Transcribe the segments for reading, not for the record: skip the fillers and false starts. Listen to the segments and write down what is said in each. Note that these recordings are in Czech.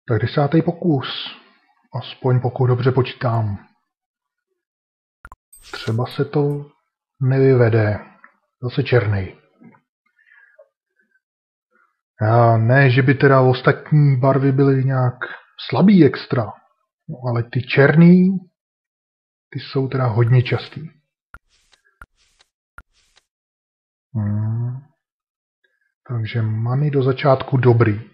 Tak 10. pokus. Aspoň pokud dobře počítám. Třeba se to nevyvede. Zase černý. Já ne, že by teda ostatní barvy byly nějak slabý extra. No, ale ty černý, ty jsou teda hodně častý. Takže many do začátku dobrý.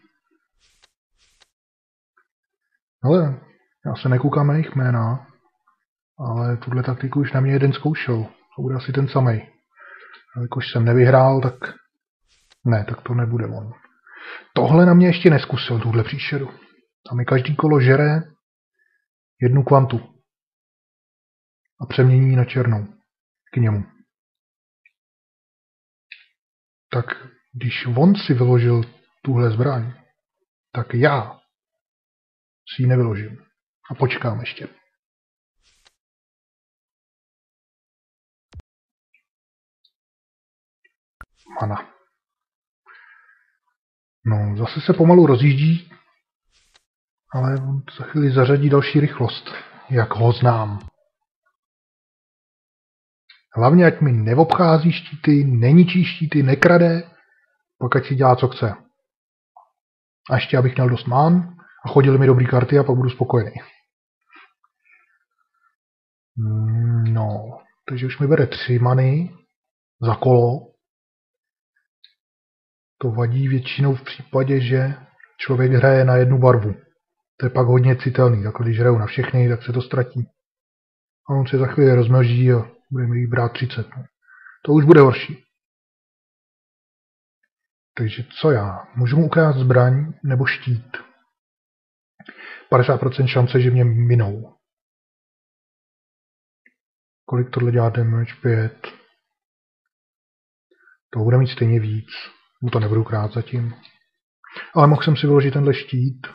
Ale já se nekoukám na jejich jména, ale tuhle taktiku už na mě jeden zkoušel. To bude asi ten samej. Jakož jsem nevyhrál, tak ne, tak to nebude on. Tohle na mě ještě neskusil, tuhle příšeru. A mi každý kolo žere jednu kvantu. A přemění na černou. K němu. Tak když on si vyložil tuhle zbraň, tak já si ji nevyložím. A počkám ještě. Mana. No, zase se pomalu rozjíždí, ale on za chvíli zařadí další rychlost, jak ho znám. Hlavně, ať mi neobchází štíty, neničí štíty, nekrade, pak ať si dělá, co chce. A ještě, abych měl dost man a chodily mi dobrý karty a pak budu spokojený. No, takže už mi bere 3 many za kolo. To vadí většinou v případě, že člověk hraje na jednu barvu. To je pak hodně citelný, tak když hraju na všechny, tak se to ztratí. A on se za chvíli rozmnoží a bude mi jich brát 30. To už bude horší. Takže co já? Můžu mu ukrást zbraň nebo štít? 50% šance, že mě minou. Kolik tohle dělá damage? 5. To bude mít stejně víc. Mu to nebudu krát zatím. Ale mohl jsem si vyložit tenhle štít.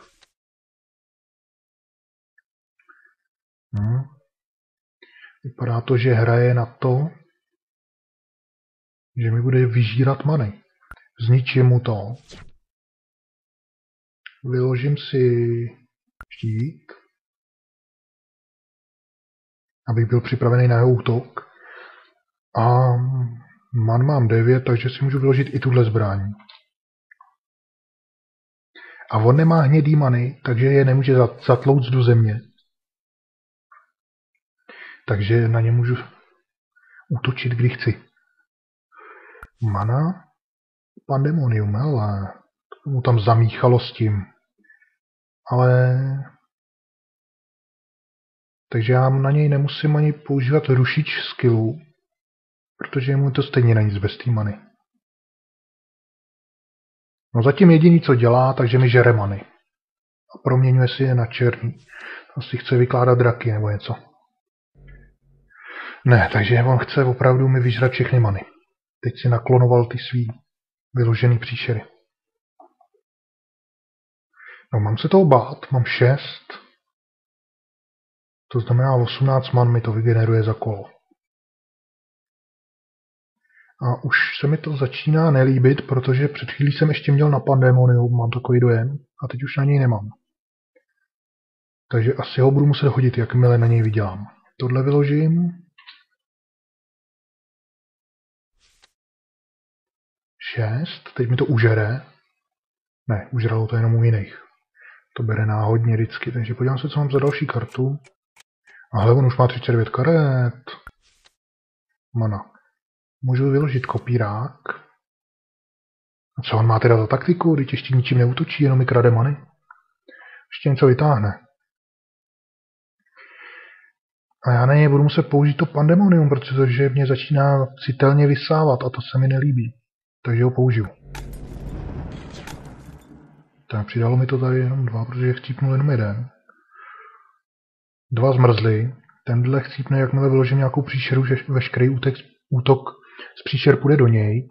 Vypadá to, že hraje na to, že mi bude vyžírat many. Zničím mu to. Vyložím si štít, abych byl připravený na jeho útok. A man mám 9, takže si můžu vyložit i tuhle zbraň. A on nemá hnědý many, takže je nemůže zatlouct do země. Takže na ně můžu útočit, kdy chci. Mana? Pandemonium, ale to mu tam zamíchalo s tím. Ale... Takže já na něj nemusím ani používat rušič skillů, protože mu to stejně na nic bez té many. No zatím jediný, co dělá, takže mi žere many. A proměňuje si je na černý. Asi chce vykládat draky nebo něco. Ne, takže on chce opravdu mi vyžrat všechny many. Teď si naklonoval ty svý vyložený příšery. No, mám se toho bát, mám 6. To znamená 18 man mi to vygeneruje za kolo. A už se mi to začíná nelíbit, protože před chvílí jsem ještě měl na Pandemonium, mám takový dojem, a teď už na něj nemám. Takže asi ho budu muset hodit, jakmile na něj vydělám. Tohle vyložím. 6, teď mi to užere. Ne, užralo to jenom u jiných. To bere náhodně vždycky, takže podívám se, co mám za další kartu. Ale on už má 39 karet. Mana. Můžu vyložit kopírák. A co on má teda za taktiku, když ještě ničím neútočí, jenom mi krade many? Ještě něco vytáhne. A já na něj budu muset použít to Pandemonium, protože mě začíná citelně vysávat a to se mi nelíbí. Takže ho použiju. Tak přidalo mi to tady jenom 2, protože chcípnul jenom jeden. 2 zmrzly. Tenhle chcípne, jakmile vyložím nějakou příšeru, že veškerý útok z příšer půjde do něj.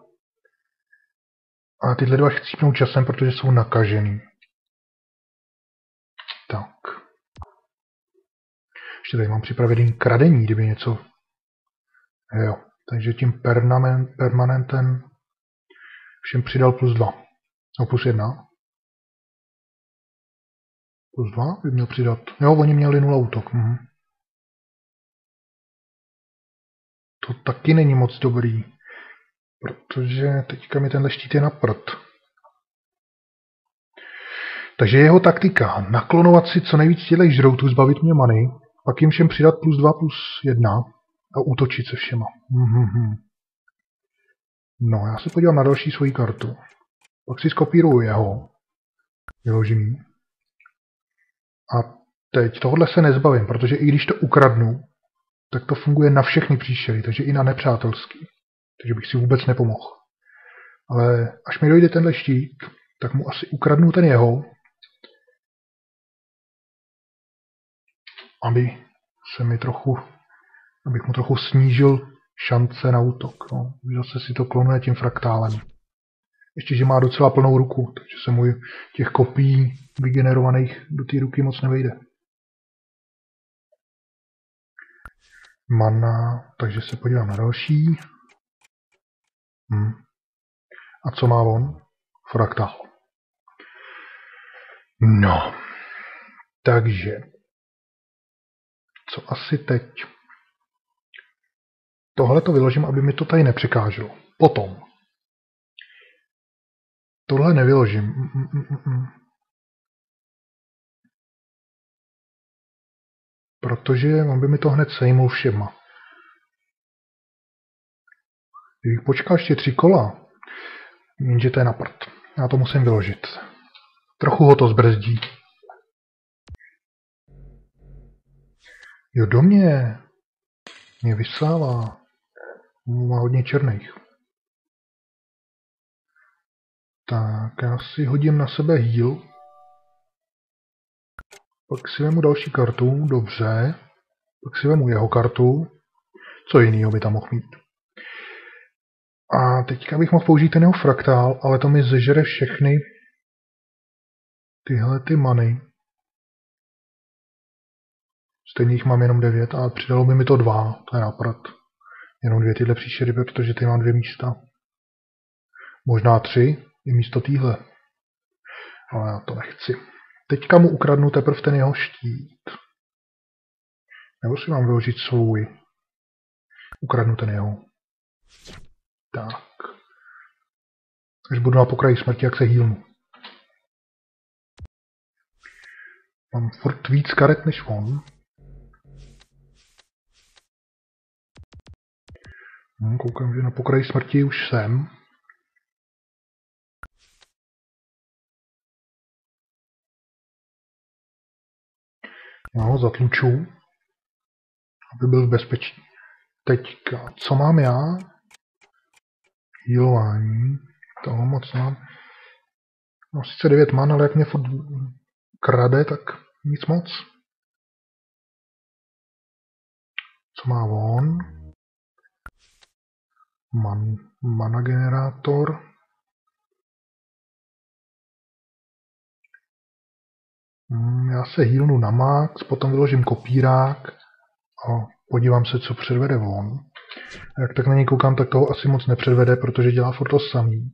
A tyhle 2 chcípnou časem, protože jsou nakažený. Tak. Ještě tady mám připravený kradení, kdyby něco... Jo, takže tím permanentem všem přidal +2. No +1. +2 by měl přidat. Jo, oni měli 0 útok. To taky není moc dobrý. Protože teďka mi tenhle štít je na prd. Takže jeho taktika, naklonovat si co nejvíc těchto žroutů, zbavit mě many, pak jim všem přidat +2/+1 a útočit se všema. No, já se podívám na další svoji kartu. Pak si skopíruju jeho. Vyložený. A teď tohle se nezbavím, protože i když to ukradnu, tak to funguje na všechny příšery, takže i na nepřátelský. Takže bych si vůbec nepomohl. Ale až mi dojde tenhle štít, tak mu asi ukradnu ten jeho, abych mu trochu snížil šance na útok. No. Zase si to klonuje tím fraktálem. Ještě, že má docela plnou ruku, takže se mu těch kopií vygenerovaných do té ruky moc nevejde. Mana, takže se podívám na další. A co má on? Fraktál. No, takže co asi teď? Tohle to vyložím, aby mi to tady nepřekáželo. Potom. Tohle nevyložím. Protože on by mi to hned sejmul všema. Kdybych počkal ještě 3 kola, jenže to je na prd. Já to musím vyložit. Trochu ho to zbrzdí. Jo, do mě vysává. Má hodně černých. Tak, já si hodím na sebe heal. Pak si vemu další kartu, dobře. Pak si vemu jeho kartu. Co jinýho by tam mohl mít? A teďka bych mohl použít ten jeho fraktál, ale to mi zežere všechny tyhle ty many. Stejně jich mám jenom 9 a přidalo by mi to 2, to je naprd. Jenom 2 tyhle příšery, protože tady mám 2 místa. Možná 3 i místo týhle. Ale já to nechci. Teďka mu ukradnu teprve ten jeho štít. Nebo si mám vyložit svůj. Ukradnu ten jeho. Tak. Až budu na pokraji smrti, jak se healnu. Mám furt víc karet než on. Koukám, že na pokraji smrti už jsem. Já ho zatluču, aby byl v bezpečí. Teďka, co mám já? Healování. Toho moc mám. No sice 9 man, ale jak mě furt krade, tak nic moc. Co má on? Mana generátor. Já se healnu na max, potom vyložím kopírák a podívám se, co předvede on. A jak tak na něj koukám, tak toho asi moc nepředvede, protože dělá furt to samý.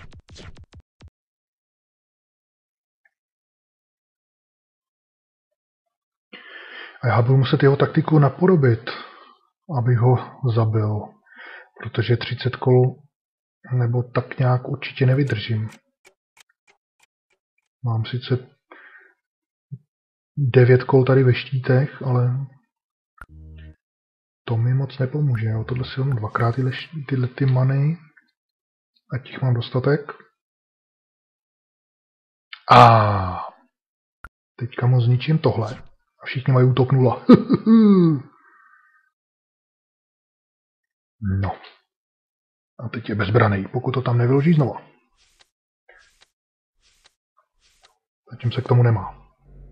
A já budu muset jeho taktiku napodobit, abych ho zabil, protože 30 kol nebo tak nějak určitě nevydržím. Mám sice 9 kol tady ve štítech, ale to mi moc nepomůže. Jo. Tohle si mám dvakrát tyhle ty many, ať jich mám dostatek. A teďka mu zničím tohle. A všichni mají útok 0. No. A teď je bezbraný, pokud to tam nevyloží znova. Zatím se k tomu nemá.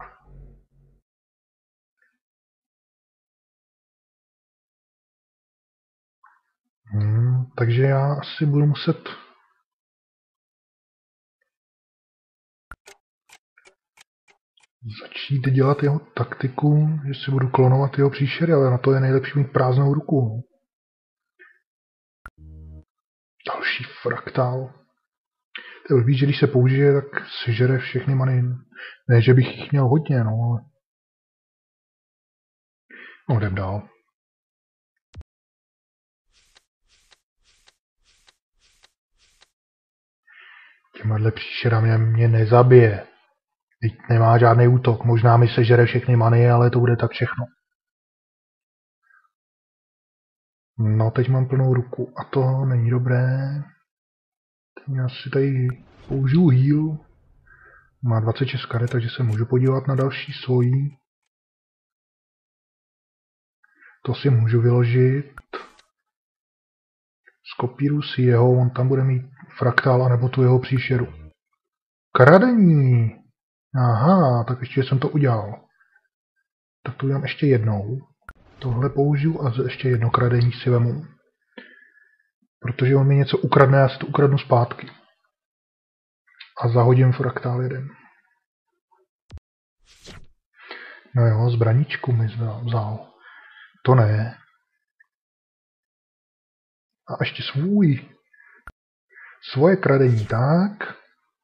Takže já asi budu muset začít dělat jeho taktiku, že si budu klonovat jeho příšery, ale na to je nejlepší mít prázdnou ruku. Další fraktál. To je blbý, že když se použije, tak sežere všechny many. Ne, že bych jich měl hodně, no, ale... No, jdem dál. Těmahle příšerami mě nezabije. Teď nemá žádný útok. Možná mi sežere všechny many, ale to bude tak všechno. No, teď mám plnou ruku a to není dobré. Teď já si tady použiju heal. Má 26 karet, takže se můžu podívat na další svojí. To si můžu vyložit. Skopíruji si jeho, on tam bude mít fraktál, anebo tu jeho příšeru. Kradení! Aha, tak ještě jsem to udělal. Tak to udělám ještě jednou. Tohle použiju a ještě jedno kradení si vemu. Protože on mi něco ukradne, já si to ukradnu zpátky. A zahodím fraktál jeden. No jo, zbraničku mi vzal. To ne. A ještě svoje kradení, tak.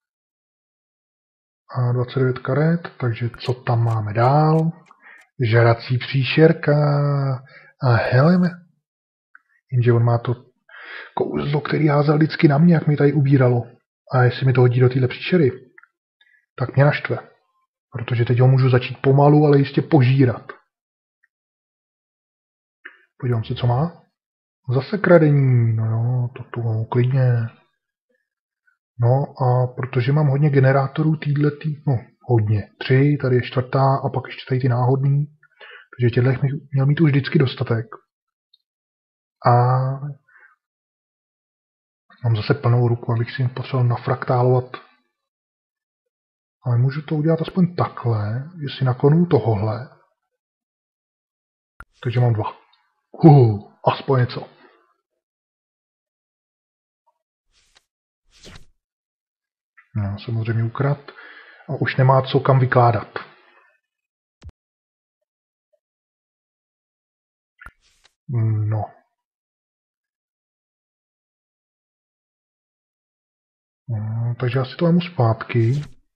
A 29 karet, takže co tam máme dál? Žerací příšerka. A hele, jenže on má to kouzlo, který házel vždycky na mě, jak mi tady ubíralo. A jestli mi to hodí do téhle příšery, tak mě naštve. Protože teď ho můžu začít pomalu, ale jistě požírat. Podívám se, co má. Zase kradení, no jo, to klidně. No a protože mám hodně generátorů týhletý, no hodně, 3, tady je 4. a pak ještě tady ty náhodný, takže těchto měl mít už vždycky dostatek. A mám zase plnou ruku, abych si potřeboval nafraktálovat. Ale můžu to udělat aspoň takhle, že si naklonu tohohle. Takže mám 2. Aspoň něco. No, samozřejmě ukrad. A už nemá co kam vykládat. No. Takže já si to vemu zpátky.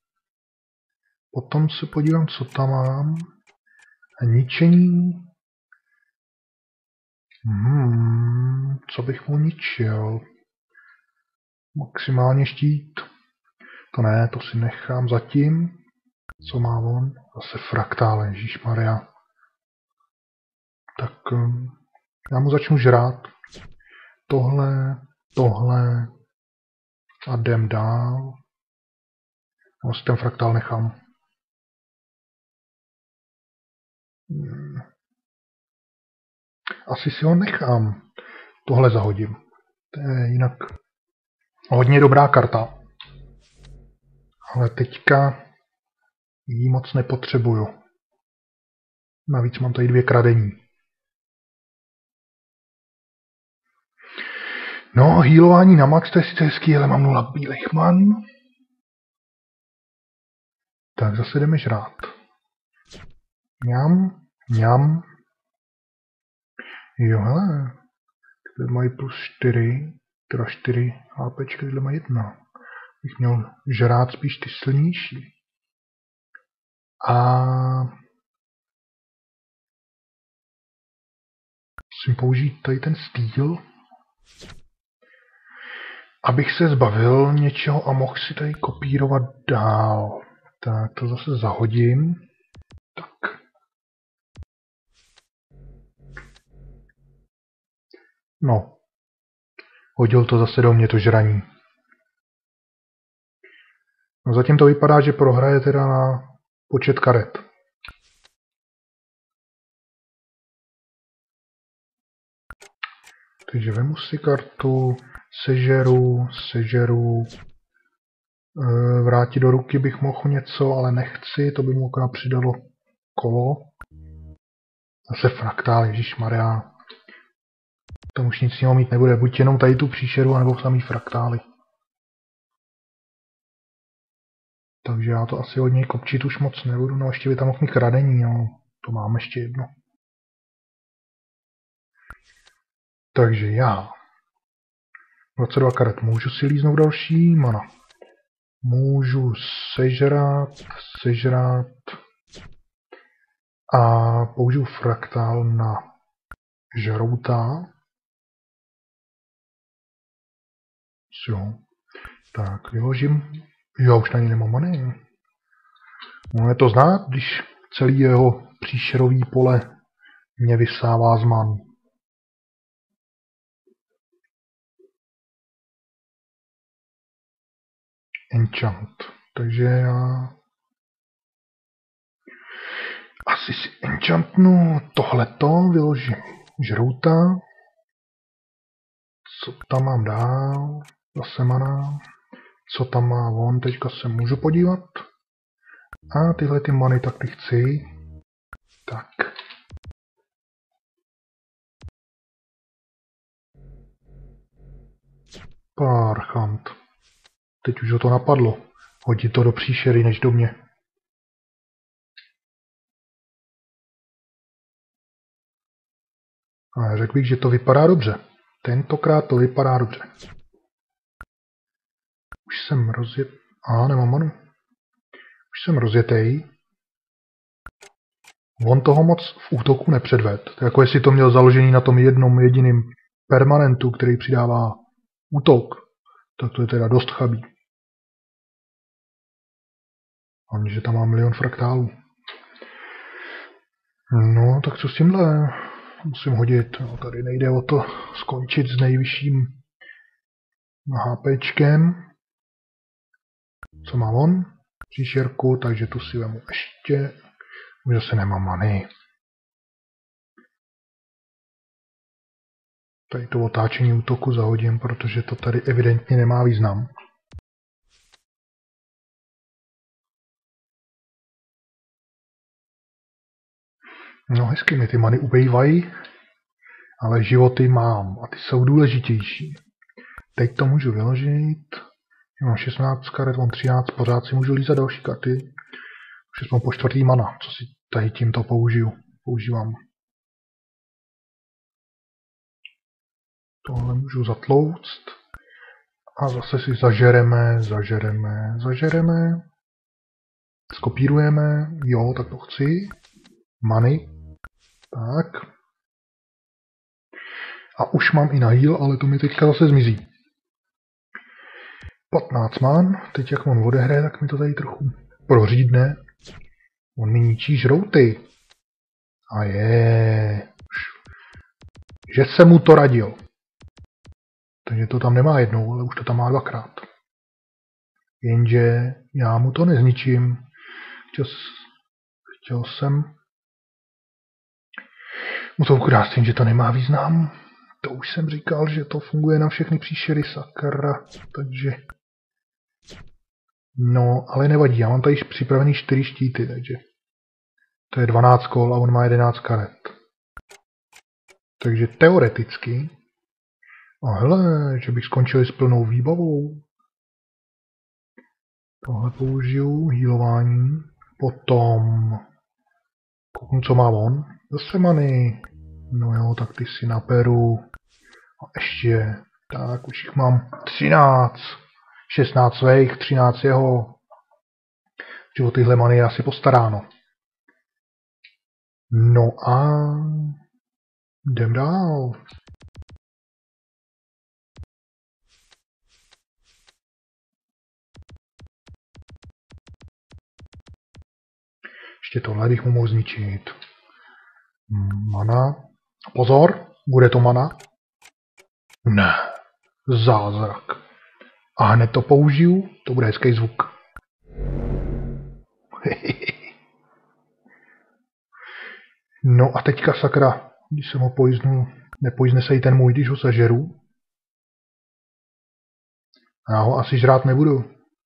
Potom se podívám, co tam mám. A ničení. Co bych mu ničil? Maximálně štít. To ne, to si nechám zatím. Co má on? Zase fraktále, ježišmarja. Tak já mu začnu žrát. Tohle a jdem dál. No, si ten fraktál nechám. Asi si ho nechám. Tohle zahodím. To je jinak hodně dobrá karta. Ale teďka ji moc nepotřebuju. Navíc mám tady 2 kradení. No, healování na max, to je sice hezký, ale mám 0 bílých man. Tak zase jdeme žrát. Mňam. Jo, hele. Tyhle mají plus 4, teda 4 HP, tyhle mají 1. Bych měl žrát spíš ty silnější. A musím použít tady ten styl, abych se zbavil něčeho a mohl si tady kopírovat dál. Tak to zase zahodím. Tak. No. Hodil to zase do mě to žraní. No zatím to vypadá, že prohraje teda na počet karet. Takže vemu si kartu, sežeru. Vrátit do ruky bych mohl něco, ale nechci, to by mu akorát přidalo kolo. Zase fraktál, ježišmarja. Tam už nic jiného mít nebude, buď jenom tady tu příšeru, anebo samý fraktály. Takže já to asi od něj kopčit už moc nebudu, no ještě by tam mohl mít kradení, no. To mám ještě jedno. Takže já 22 karet můžu si líznout další mana. Můžu sežrat a použiju fraktál na žrouta. Jo. Tak, vyložím. Jo, už na ní nemám many. Můžeme to znát, když celý jeho příšerový pole mě vysává z man. Enchant. Takže já asi si enchantnu tohleto, vyložím žrouta. Co tam mám dál? Zase mana. Co tam má on, teďka se můžu podívat. A tyhle ty many tak ty chci. Tak. Parchant. Teď už ho to napadlo. Hodit to do příšery, než do mě. A řekl bych, že to vypadá dobře. Tentokrát to vypadá dobře. Už jsem rozjet... nemám manu. Už jsem rozjetej. On toho moc v útoku nepředved. Jako jestli to měl založený na tom jednom jediným permanentu, který přidává útok, tak to je teda dost chabý. Hlavně, že tam má milion fraktálů. No, tak co s tímhle? Musím hodit. No, tady nejde o to skončit s nejvyšším HPčkem. Co má on? Příšerku, takže tu si vemu ještě. Už zase nemám many. Tady to otáčení útoku zahodím, protože to tady evidentně nemá význam. No hezky mi ty many ubejvají, ale životy mám a ty jsou důležitější. Teď to můžu vyložit. Já mám 16 karet, mám 13, pořád si můžu lízat další karty. Už jsem po čtvrtý mana, co si tady tímto používám. Tohle můžu zatlouct. A zase si zažereme. Skopírujeme. Jo, tak to chci. Many. Tak. A už mám i na heal, ale to mi teďka zase zmizí. 15 man. Teď jak on odehraje, tak mi to tady trochu prořídne. On mi ničí žrouty. A že jsem mu to radil. Takže to tam nemá jednou, ale už to tam má dvakrát. Jenže já mu to nezničím. Chtěl jsem mu to ukrást, že to nemá význam. To už jsem říkal, že to funguje na všechny příšery, sakra. Takže... No, ale nevadí, já mám tady připravený 4 štíty, takže... To je 12 kol a on má 11 karet. Takže teoreticky... A hele, že bych skončil s plnou výbavou. Tohle použiju, healování. Potom... Kouknu, co má on. Zase many. No jo, tak ty si naperu. A ještě... Tak, už jich mám 13. 16 svých, 13 jeho. Že o tyhle many je asi postaráno. No a... Jdem dál. Ještě tohle bych mu mohl zničit. Mana. Pozor, bude to mana? Ne. Zázrak. A hned to použiju, to bude hezký zvuk. No a teďka sakra, když jsem ho poiznul, nepojizne se i ten můj, když ho zažeru. Já ho asi žrát nebudu.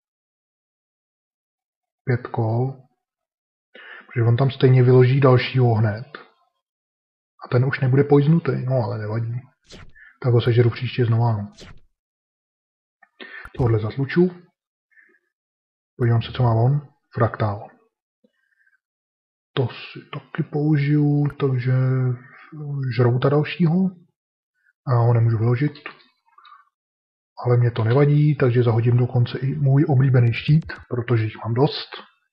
5 kol. Protože on tam stejně vyloží dalšího hned. A ten už nebude poiznutý, no ale nevadí. Tak ho sežeru příště znova, no. Tohle zasluču. Podívám se, co má on. Fraktál. To si taky použiju, takže žrouta dalšího. A ho nemůžu vyložit. Ale mě to nevadí, takže zahodím dokonce i můj oblíbený štít, protože jich mám dost.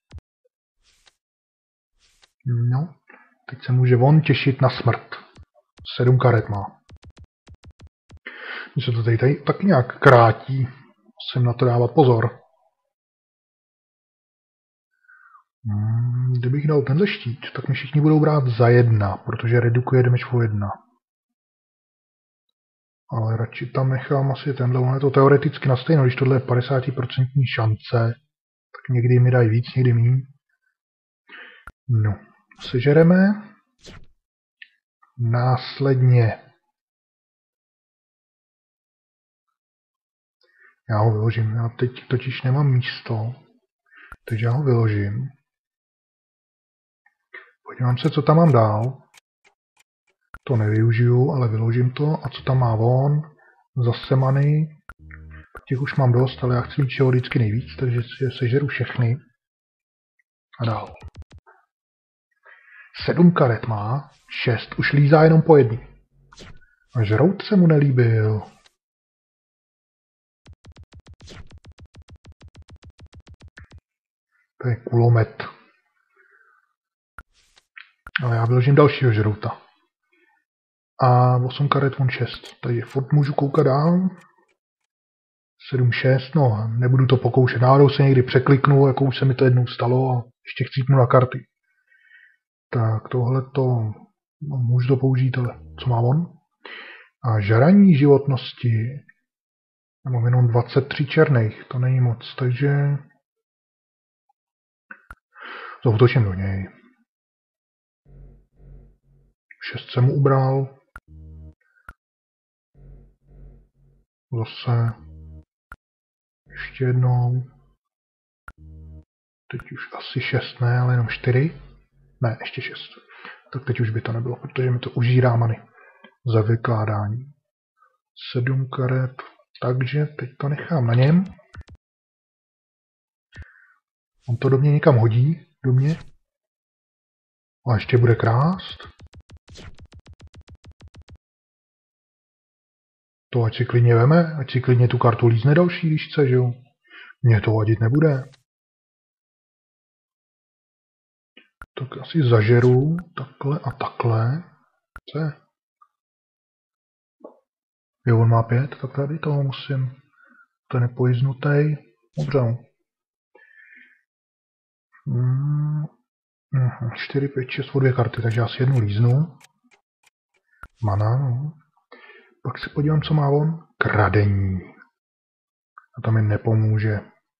No, teď se může on těšit na smrt. 7 karet má. Mně se to tady taky nějak krátí. Musím na to dávat pozor. Kdybych dal tenhle štít, tak mi všichni budou brát za 1, protože redukuje damage o 1. Ale radši tam nechám asi tenhle, ono je to teoreticky na stejno, když tohle je 50% šance, tak někdy mi dají víc, někdy míň. No, sežereme. Následně já ho vyložím, já teď totiž nemám místo, takže já ho vyložím. Podívám se, co tam mám dál. To nevyužiju, ale vyložím to. A co tam má on? Zase many. Těch už mám dost, ale já chci mít čeho vždycky nejvíc, takže si sežeru všechny. A dál. 7 karet má, 6 už lízá jenom po jedný. A žrout se mu nelíbil. To je kulomet. Ale já vyložím dalšího žrouta. A 8 karet, on 6. Takže furt můžu koukat dál. 7, 6, no nebudu to pokoušet. Náhodou se někdy překliknu, jako už se mi to jednou stalo a ještě chcípnu na karty. Tak tohleto, no, můžu to použít, ale co má on? A žaraní životnosti. Já mám jenom 23 černých, to není moc, takže zautočím do něj. 6 jsem mu ubral. Zase. Ještě jednou. Teď už asi 6 ne, ale jenom 4. Ne, ještě 6. Tak teď už by to nebylo, protože mi to užírá many za vykládání. 7 karet. Takže teď to nechám na něm. On to do mě někam hodí. Do mě. A ještě bude krást. To ať si klidně veme, ať si klidně tu kartu lízne další, když chce, že jo. Mně to vadit nebude. Tak asi zažeru takhle a takhle. Co je? Jo, on má 5, tak tady toho musím. To je nepojiznutý. Dobře. 4, 5, 6, o 2 karty, takže asi jednu líznu. Mana, no. Pak se podívám, co má on. Kradení. A to mi nepomůže.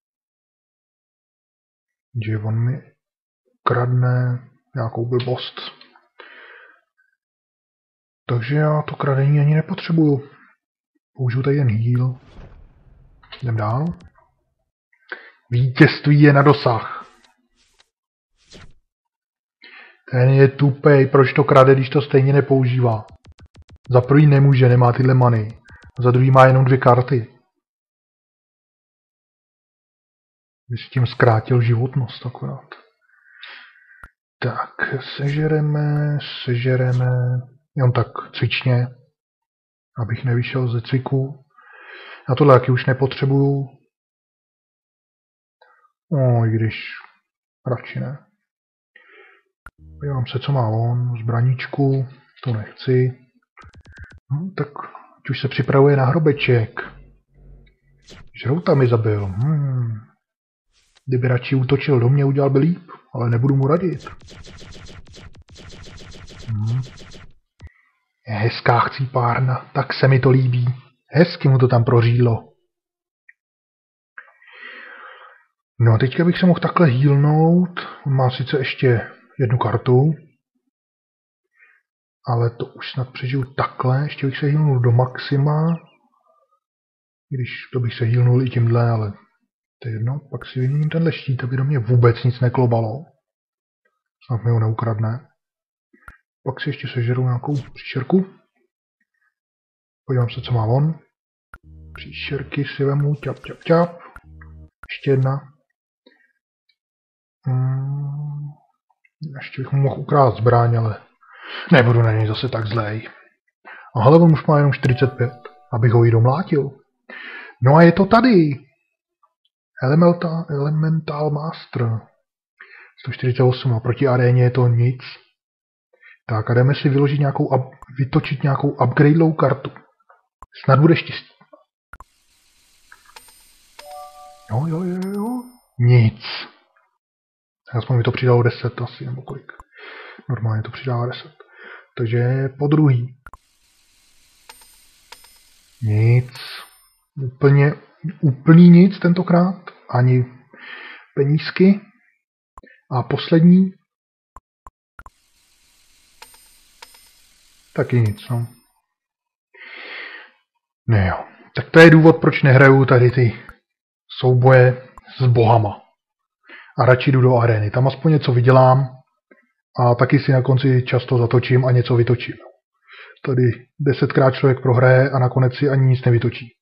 Že on mi kradne nějakou blbost. Takže já to kradení ani nepotřebuju. Použiju tady jen heal. Jdem dál. Vítězství je na dosah. Ten je tupej, proč to krade, když to stejně nepoužívá. Za prvý nemůže, nemá tyhle many. Za druhý má jenom 2 karty. By s tím zkrátil životnost akorát. Tak, sežereme. Jen tak cvičně, abych nevyšel ze cviku. Já tohle taky už nepotřebuju. I když radši ne. Podívám se, co má on. Zbraníčku, to nechci. Tak už se připravuje na hrobeček. Žrouta mi zabil. Kdyby radši útočil do mě, udělal by líp, ale nebudu mu radit. Hezká chcípárna, tak se mi to líbí. Hezky mu to tam prořídlo. No a teďka bych se mohl takhle healnout. On má sice ještě 1 kartu, ale to už snad přežiju takhle. Ještě bych se healnul do maxima. Když to bych se healnul i tímhle, ale to je jedno. Pak si vyměním tenhle štít, aby do mě vůbec nic neklobalo. Snad mi ho neukradne. Pak si ještě sežeru nějakou příšerku. Podívám se, co má on. Příšerky si vemu, ťap. Ještě jedna. Ještě bych mu mohl ukrást zbraň, ale nebudu na něj zase tak zlej. A hele, on už má jenom 45, abych ho i domlátil. No a je to tady. Elemental Master. 148 a proti aréně je to nic. Tak a jdeme si vytočit nějakou upgradelou kartu. Snad bude štěstí. Jo. Nic. Aspoň mi to přidalo 10 asi, nebo kolik. Normálně to přidává 10. Takže po druhý. Nic. Úplný nic tentokrát. Ani penízky. A poslední. Taky nic, no. Ne jo. Tak to je důvod, proč nehraju tady ty souboje s bohama. A radši jdu do arény. Tam aspoň něco vydělám a taky si na konci často zatočím a něco vytočím. Tady 10krát člověk prohraje a nakonec si ani nic nevytočí.